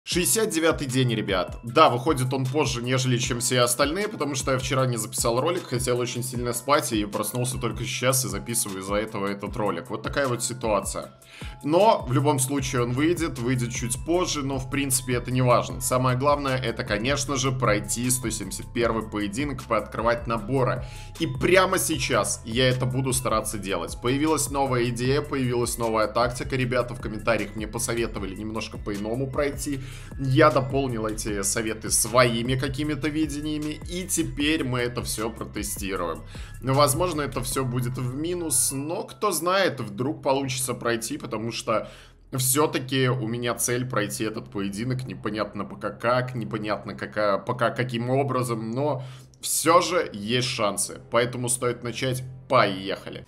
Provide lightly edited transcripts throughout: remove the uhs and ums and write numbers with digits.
69-й день, ребят. Да, выходит он позже, нежели чем все остальные, потому что я вчера не записал ролик, хотел очень сильно спать и проснулся только сейчас и записываю из-за этого этот ролик. Вот такая вот ситуация. Но, в любом случае, он выйдет чуть позже, но, в принципе, это не важно. Самое главное, это, конечно же, пройти 171-й поединок, пооткрывать наборы. И прямо сейчас я это буду стараться делать. Появилась новая идея, появилась новая тактика. Ребята в комментариях мне посоветовали немножко по-иному пройти. Я дополнил эти советы своими какими-то видениями, и теперь мы это все протестируем. Возможно, это все будет в минус, но кто знает, вдруг получится пройти, потому что все-таки у меня цель пройти этот поединок, непонятно пока как, непонятно пока каким образом, но все же есть шансы, поэтому стоит начать. Поехали!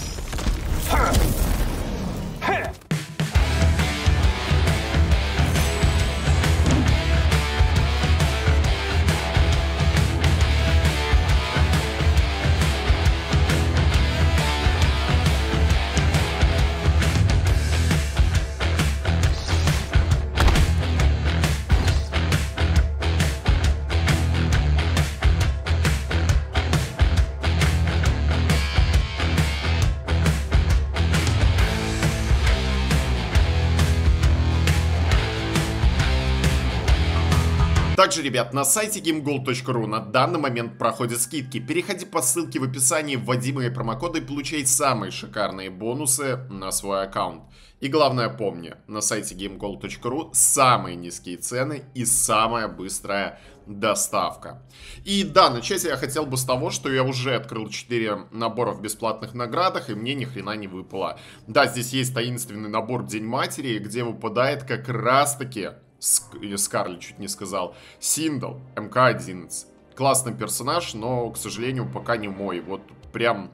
Также, ребят, на сайте gamegold.ru на данный момент проходят скидки. Переходи по ссылке в описании, вводи мои промокоды и получай самые шикарные бонусы на свой аккаунт. И главное помни, на сайте gamegold.ru самые низкие цены и самая быстрая доставка. И да, начать я хотел бы с того, что я уже открыл 4 набора в бесплатных наградах, и мне ни хрена не выпало. Да, здесь есть таинственный набор День Матери, где выпадает как раз-таки... Скарли чуть не сказал. Синдал, МК-11. Классный персонаж, но, к сожалению, пока не мой. Вот прям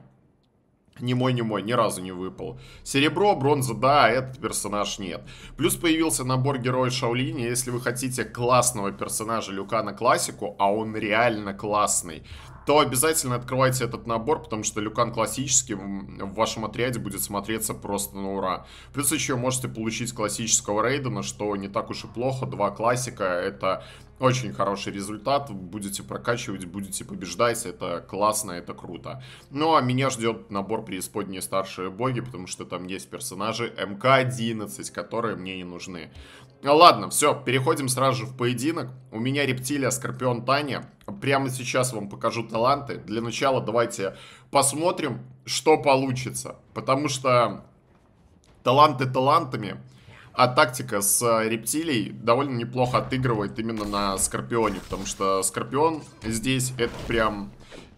не мой, ни разу не выпал. Серебро, бронза, да, этот персонаж нет. Плюс появился набор Героя Шаолиня. Если вы хотите классного персонажа Люкана классику, а он реально классный, то обязательно открывайте этот набор, потому что Люкан классический в вашем отряде будет смотреться просто на ура. Плюс еще можете получить классического Рейдена, что не так уж и плохо. 2 классика, это очень хороший результат. Будете прокачивать, будете побеждать, это классно, это круто. Ну а меня ждет набор Преисподние Старшие Боги, потому что там есть персонажи МК-11, которые мне не нужны. Ладно, все, переходим сразу же в поединок. У меня Рептилия, Скорпион, Таня. Прямо сейчас вам покажу таланты. Для начала давайте посмотрим, что получится. Потому что таланты талантами, а тактика с Рептилией довольно неплохо отыгрывает именно на Скорпионе. Потому что Скорпион здесь это прям...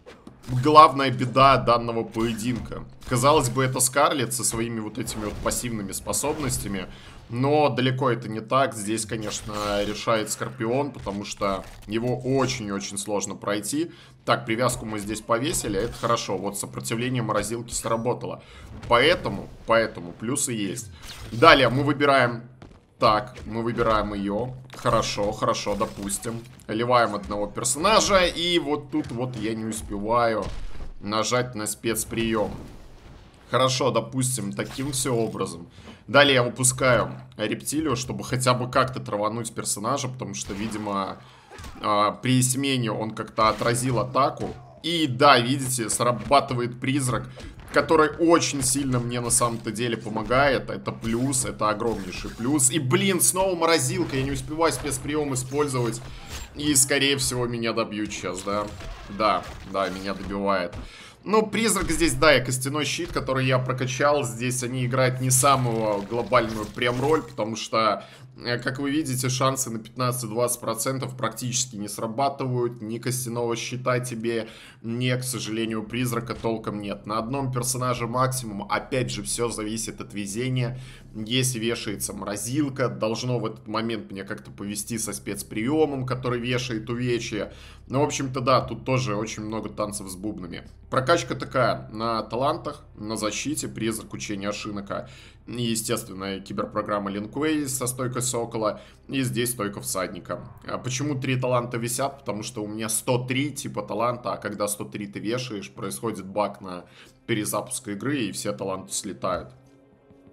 главная беда данного поединка. Казалось бы, это Скарлетт со своими вот этими вот пассивными способностями, но далеко это не так. Здесь, конечно, решает Скорпион, потому что его очень-очень сложно пройти. Так, привязку мы здесь повесили, это хорошо. Вот сопротивление морозилки сработало. Поэтому плюсы есть. Далее мы выбираем... Так, мы выбираем ее. Хорошо, допустим. Ливаем одного персонажа. И вот тут вот я не успеваю нажать на спецприем. Хорошо, допустим, таким все образом. Далее я выпускаю Рептилию, чтобы хотя бы как-то травануть персонажа. Потому что, видимо, при смене он как-то отразил атаку. И да, видите, срабатывает призрак, который очень сильно мне на самом-то деле помогает. Это плюс, это огромнейший плюс. И, блин, снова морозилка. Я не успеваю спецприем использовать. И, скорее всего, меня добьют сейчас, да? Да, меня добивает. Ну, призрак здесь, да, и костяной щит, который я прокачал. Здесь они играют не самую глобальную прям роль, потому что, как вы видите, шансы на 15-20% практически не срабатывают. Ни костяного щита тебе, ни, к сожалению, призрака толком нет. На одном персонаже максимум. Опять же, все зависит от везения. Если вешается морозилка, должно в этот момент мне как-то повести со спецприемом, который вешает увечья. Ну, в общем-то, да, тут тоже очень много танцев с бубнами. Прокачка такая на талантах, на защите, призрак учения Шинока. И, естественно, киберпрограмма Линквей со стойкой Сокола. И здесь стойка всадника. Почему 3 таланта висят? Потому что у меня 103 типа таланта, а когда 103 ты вешаешь, происходит баг на перезапуск игры, и все таланты слетают.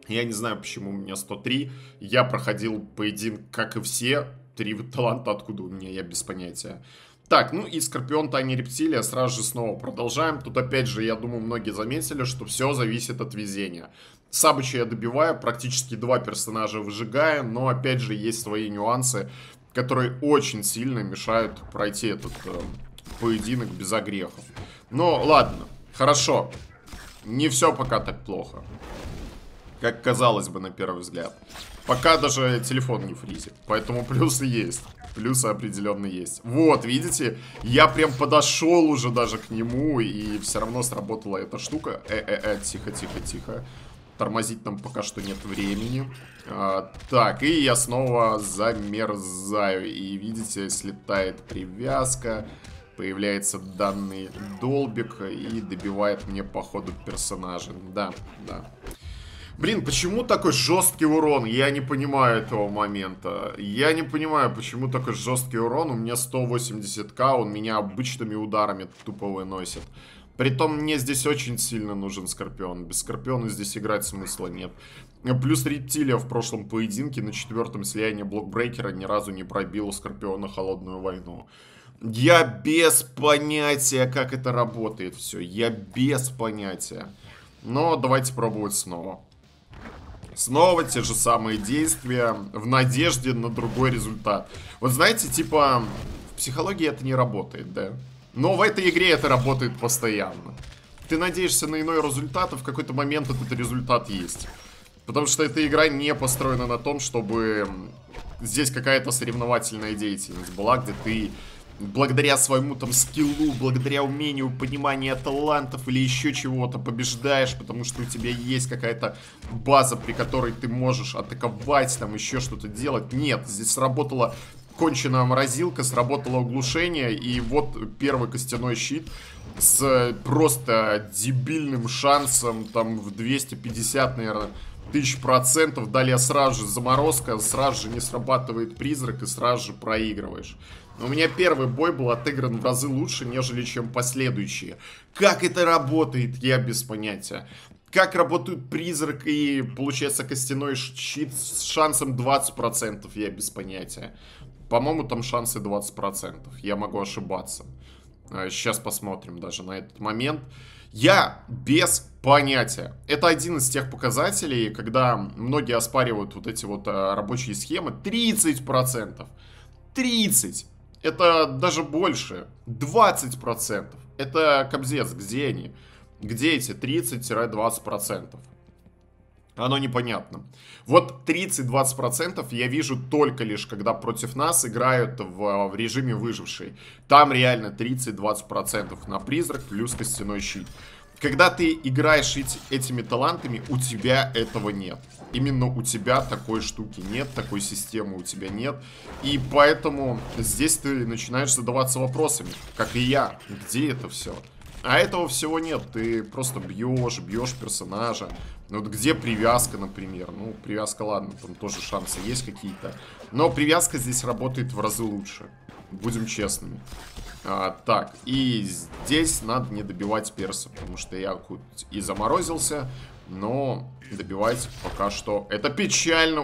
Я не знаю, почему у меня 103. Я проходил поединок, как и все. 3 таланта откуда у меня, я без понятия. Так, ну и Скорпион, Тайна Рептилия. Сразу же снова продолжаем. Тут опять же, я думаю, многие заметили, что все зависит от везения. Сабыча я добиваю, практически 2 персонажа выжигая. Но опять же, есть свои нюансы, которые очень сильно мешают пройти этот поединок без огрехов. Но ладно, хорошо. Не все пока так плохо, как казалось бы на первый взгляд. Пока даже телефон не фризит. Поэтому плюсы есть. Плюсы определенно есть. Вот, видите? Я прям подошел уже даже к нему. И все равно сработала эта штука. Тихо, тихо, тихо. Тормозить нам пока что нет времени. Так, и я снова замерзаю. И видите, слетает привязка. Появляется данный долбик. И добивает мне по ходу персонажа. Да, да. Блин, почему такой жесткий урон? Я не понимаю этого момента. Я не понимаю, почему такой жесткий урон. У меня 180к, он меня обычными ударами тупо выносит. Притом мне здесь очень сильно нужен Скорпион. Без Скорпиона здесь играть смысла нет. Плюс Рептилия в прошлом поединке на 4-м слиянии блокбрейкера ни разу не пробила Скорпиона холодную войну. Я без понятия, как это работает все. Я без понятия. Но давайте пробовать снова. Снова те же самые действия в надежде на другой результат. Вот знаете, типа, в психологии это не работает, да? Но в этой игре это работает постоянно. Ты надеешься на иной результат, и в какой-то момент этот результат есть. Потому что эта игра не построена на том, чтобы здесь какая-то соревновательная деятельность была, где ты благодаря своему там скиллу, благодаря умению, пониманию талантов или еще чего-то побеждаешь, потому что у тебя есть какая-то база, при которой ты можешь атаковать, там еще что-то делать. Нет, здесь сработала конченая морозилка, сработало оглушение, и вот первый костяной щит с просто дебильным шансом, там в 250, наверное, тысяч %. Далее сразу же заморозка, сразу же не срабатывает призрак, и сразу же проигрываешь. У меня первый бой был отыгран в разы лучше, нежели чем последующие. Как это работает, я без понятия. Как работают призрак и, получается, костяной щит с шансом 20%, я без понятия. По-моему, там шансы 20%, я могу ошибаться. Сейчас посмотрим даже на этот момент. Я без понятия. Это один из тех показателей, когда многие оспаривают вот эти вот рабочие схемы. 30%. 30%. Это даже больше. 20%. Это кобзец. Где они? Где эти 30-20%? Оно непонятно. Вот 30-20% я вижу только лишь, когда против нас играют в режиме выживший. Там реально 30-20% на призрак плюс костяной щит. Когда ты играешь этими талантами, у тебя этого нет. Именно у тебя такой штуки нет, такой системы у тебя нет. И поэтому здесь ты начинаешь задаваться вопросами, как и я, где это все? А этого всего нет, ты просто бьешь персонажа. Ну вот где привязка, например? Ну, привязка, ладно, там тоже шансы есть какие-то. Но привязка здесь работает в разы лучше. Будем честными. Так, и здесь надо не добивать перса, потому что я хоть и заморозился, но добивать пока что это печально.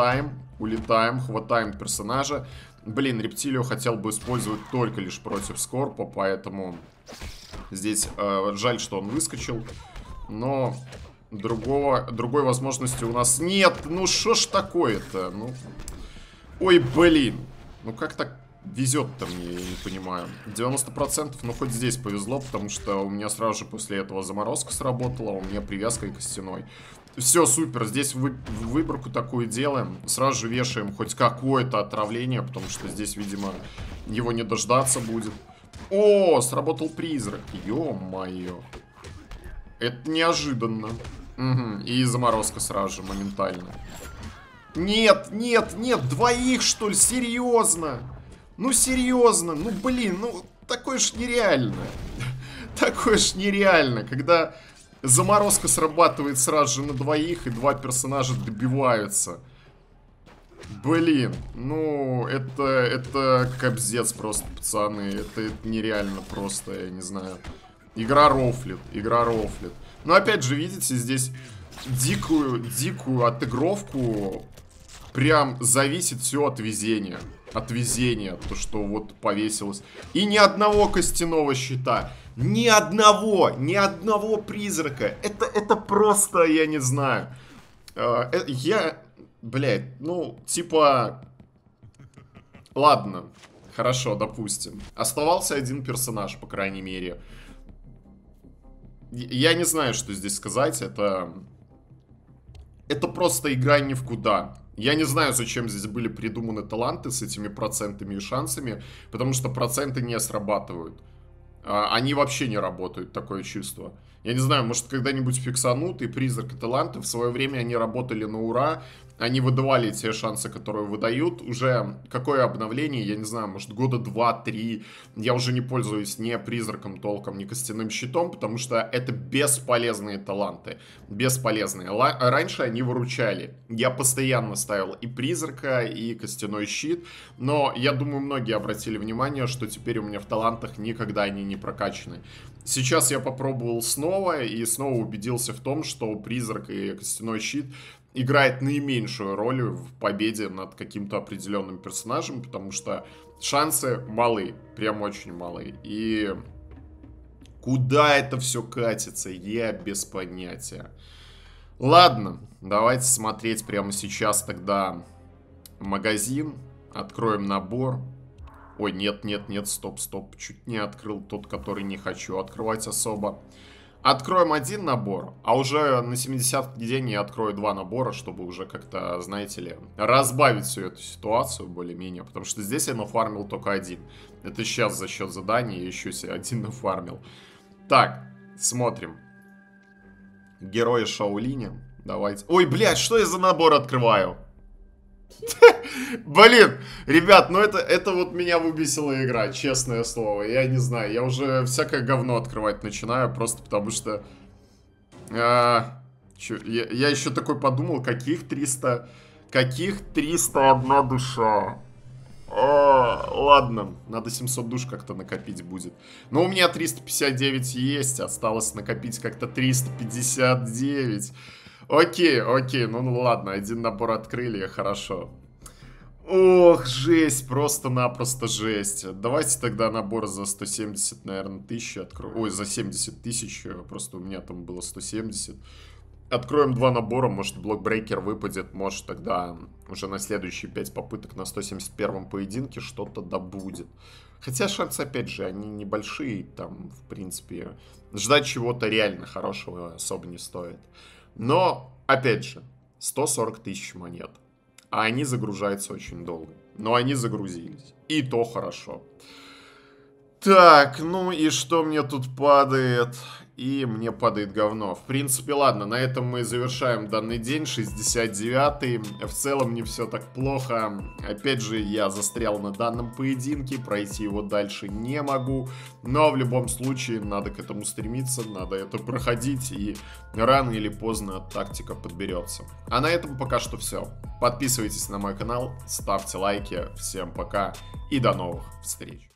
Улетаем, хватаем персонажа. Блин, рептилию хотел бы использовать только лишь против Скорпа, поэтому здесь жаль, что он выскочил. Но другой возможности у нас нет. Ну что ж такое-то? Ну... Ой, блин. Ну как так везет-то мне, я не понимаю. 90%, ну хоть здесь повезло, потому что у меня сразу же после этого заморозка сработала, у меня привязка и костяной. Все, супер, здесь выборку такую делаем. Сразу же вешаем хоть какое-то отравление, потому что здесь, видимо, его не дождаться будет. О, сработал призрак, ё-моё. Это неожиданно. Угу. И заморозка сразу же, моментально. Нет, нет, нет, двоих, что ли, серьезно? Ну, серьезно, ну, блин, ну, такое ж нереально. Такое ж нереально, когда заморозка срабатывает сразу же на двоих, и два персонажа добиваются. Блин, ну, это кобзец просто, пацаны. Это нереально просто, я не знаю. Игра рофлит, игра рофлит. Но опять же, видите, здесь дикую отыгровку. Прям зависит все от везения. От везения, то, что вот повесилось. И ни одного костяного щита. Ни одного призрака. Это просто, я не знаю. Блядь, ну, типа... Ладно, хорошо, допустим. Оставался один персонаж, по крайней мере. Я не знаю, что здесь сказать. Это просто игра ни в куда. Я не знаю, зачем здесь были придуманы таланты с этими процентами и шансами, потому что проценты не срабатывают. Они вообще не работают, такое чувство. Я не знаю, может когда-нибудь фиксанут, и призрак и таланты в свое время они работали на ура. Они выдавали те шансы, которые выдают. Уже какое обновление, я не знаю, может года 2-3. Я уже не пользуюсь ни призраком толком, ни костяным щитом, потому что это бесполезные таланты. Бесполезные. Раньше они выручали. Я постоянно ставил и призрака, и костяной щит. Но я думаю, многие обратили внимание, что теперь у меня в талантах никогда они не прокачаны. Сейчас я попробовал снова и снова убедился в том, что призрак и костяной щит играет наименьшую роль в победе над каким-то определенным персонажем, потому что шансы малы, прям очень малы. И куда это все катится, я без понятия. Ладно, давайте смотреть прямо сейчас тогда магазин, откроем набор. Ой, нет, стоп, чуть не открыл тот, который не хочу открывать особо. Откроем один набор, а уже на 70-й день я открою 2 набора, чтобы уже как-то, знаете ли, разбавить всю эту ситуацию более-менее. Потому что здесь я нафармил только один. Это сейчас за счет задания я еще себе один нафармил. Так, смотрим. Герои Шаолиня. Давайте. Ой, блядь, что я за набор открываю? Блин, ребят, ну это вот меня выбесила игра, честное слово. Я не знаю, я уже всякое говно открывать начинаю, просто потому что... я еще такой подумал, каких 301 душа. Ладно, надо 700 душ как-то накопить будет. Но у меня 359 есть, осталось накопить как-то 359. Окей, ну ладно, один набор открыли, хорошо. Ох, жесть, просто-напросто жесть. Давайте тогда набор за 170, наверное, тысяч откроем. Ой, за 70 тысяч, просто у меня там было 170. Откроем 2 набора, может блокбрейкер выпадет, может тогда уже на следующие 5 попыток на 171 поединке что-то да будет. Хотя шансы, опять же, они небольшие, там, в принципе, ждать чего-то реально хорошего особо не стоит. Но, опять же, 140 тысяч монет. А они загружаются очень долго. Но они загрузились. И то хорошо. Так, ну и что мне тут падает? И мне падает говно. В принципе, ладно, на этом мы завершаем данный день, 69-й. В целом не все так плохо. Опять же, я застрял на данном поединке, пройти его дальше не могу. Но в любом случае, надо к этому стремиться, надо это проходить. И рано или поздно тактика подберется. А на этом пока что все. Подписывайтесь на мой канал, ставьте лайки. Всем пока и до новых встреч.